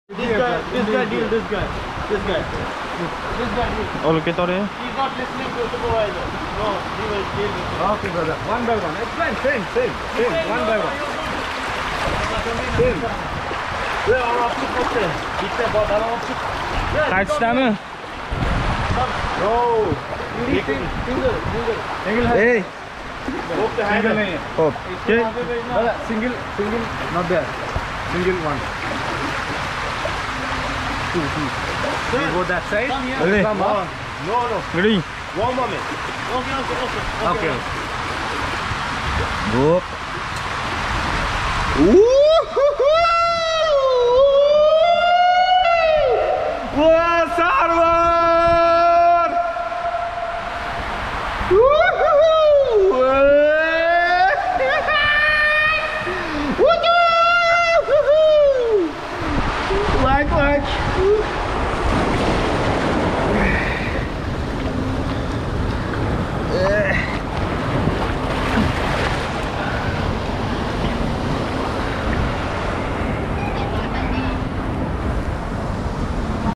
This guy deal. This guy deal. Oh, look at that. He's not listening to supervisor. No, he will deal with it. Okay, brother. One by one. Explain. Same. One by one. Same. Where are our people? It's about our people. Kaç tane? No. Single. Hey. Hope the hand. Hope. Okay. Brother, single. Not there. Single one. Two. Sir, You go that side. come here. Ready? Come on. No. Ready? One moment. Okay. Go. Wah, Sarwar! Like.